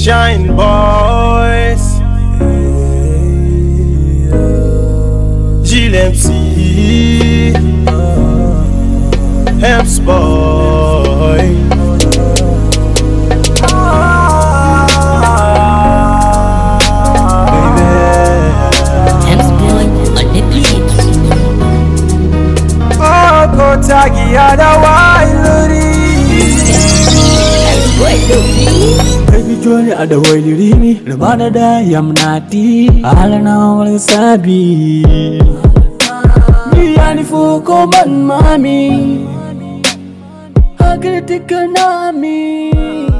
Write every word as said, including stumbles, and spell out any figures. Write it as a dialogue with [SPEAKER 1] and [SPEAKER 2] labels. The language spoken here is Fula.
[SPEAKER 1] Shine boys, G M C, Helps boy. Tagi ada wailuri, baby Johnny ada wailuri ni, lemana dah yang menati, alana walang sabi. Dia ni fuko man mami, agar tekanami.